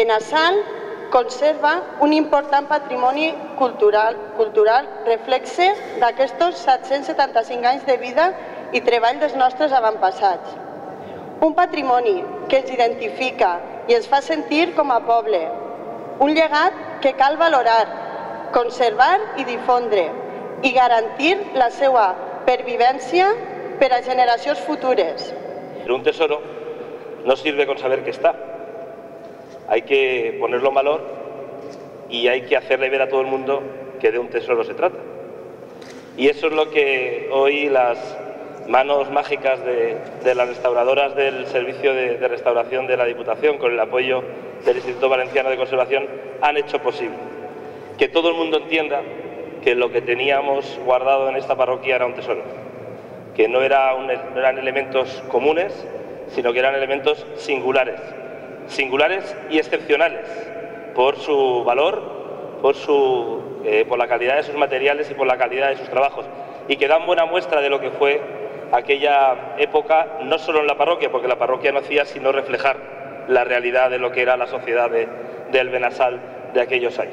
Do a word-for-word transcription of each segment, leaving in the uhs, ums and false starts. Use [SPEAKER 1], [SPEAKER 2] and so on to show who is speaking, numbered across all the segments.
[SPEAKER 1] Benassal conserva un important patrimoni cultural, cultural reflexe d'aquests set-cents setanta-cinc anys de vida i treball dels nostres avantpassats. Un patrimoni que ens identifica i ens fa sentir com a poble. Un llegat que cal valorar, conservar i difondre i garantir la seva pervivència per a generacions futures.
[SPEAKER 2] Pero un tesoro no sirve con saber que está. Hay que ponerlo en valor y hay que hacerle ver a todo el mundo que de un tesoro se trata. Y eso es lo que hoy las manos mágicas de, de las restauradoras del Servicio de, de Restauración de la Diputación, con el apoyo del Instituto Valenciano de Conservación, han hecho posible. Que todo el mundo entienda que lo que teníamos guardado en esta parroquia era un tesoro, que no, era un, no eran elementos comunes, sino que eran elementos singulares, singulares y excepcionales por su valor, por, su, eh, por la calidad de sus materiales y por la calidad de sus trabajos, y que dan buena muestra de lo que fue aquella época, no solo en la parroquia, porque la parroquia no hacía sino reflejar la realidad de lo que era la sociedad de, del Benassal de aquellos años.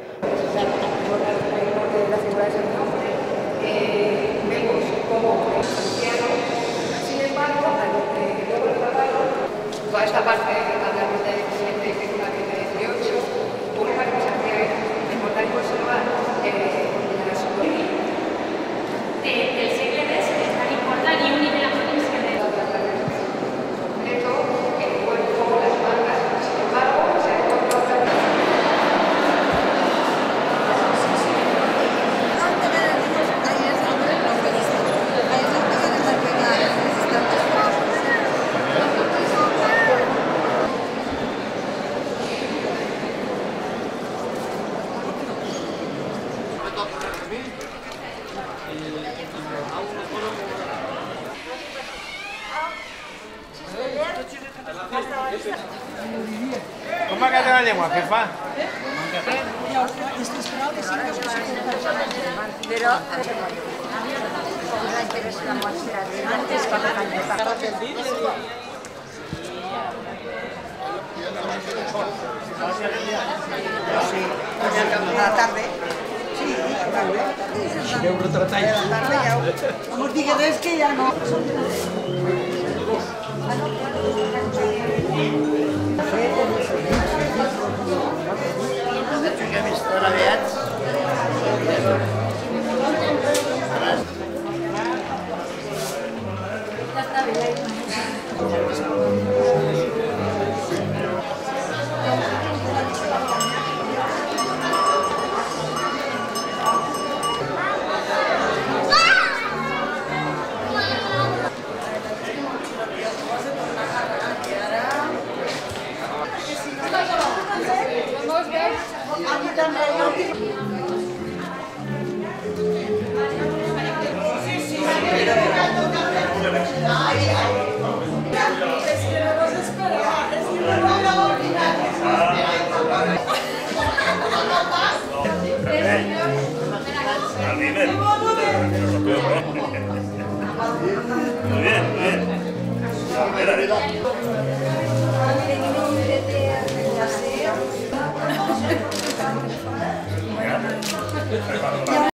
[SPEAKER 3] La figura de San Jaume, eh, vemos como cristiano, sin embargo, a lo que luego le trataron, toda esta parte, hablamos de diecisiete, película de dieciocho, una parte que se hacía era recordar y conservar eh, la sociedad.
[SPEAKER 4] Del segle dez és tan important i únic en la província de...
[SPEAKER 3] Completo, el cuerpo, las mangas, sin embargo, se ha encontrado
[SPEAKER 5] Com va quedar la llengua, què fa?
[SPEAKER 3] Però la interessa la mostra antes que a la tarde. Sí,
[SPEAKER 5] Si veu retratar
[SPEAKER 3] a la tarde ja... No us digui res que ja no...
[SPEAKER 6] Que hem vist aviats.
[SPEAKER 2] Muy bien, muy bien. Mira, mira.